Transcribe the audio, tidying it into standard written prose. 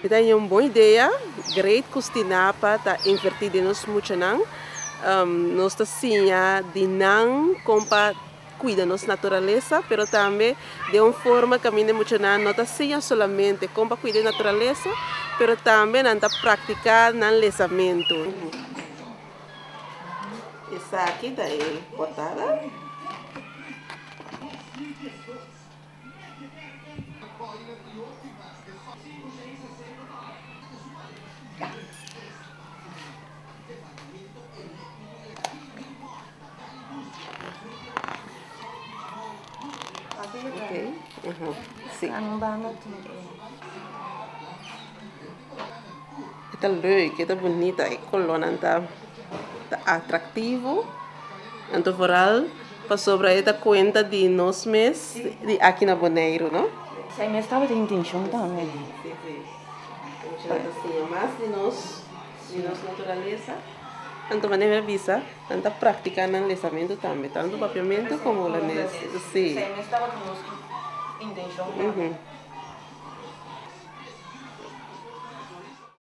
tenho uma boa ideia, great costinapa, tá invertido nos muito não. Nós tá sim, de não compa cuida nossa natureza, pero também de uma forma que a mim muito não tá sim solamente compa cuida da natureza, pero também não tá praticar no lesamento. Essa aqui tá ele cortada. Ok, sim. Está leuk, está bonita, a coluna está atrativo. Então, vooral, para sobre esta conta de nós mesmos, de aqui na Bonaire, não? Sei, mas estava de intenção também. Sim. Assim, mais de nossa natureza. Tanto maneira visa, tanta prática no lesamento também, tanto papiamento como o Sim, necessidade. mas estava de intenção também.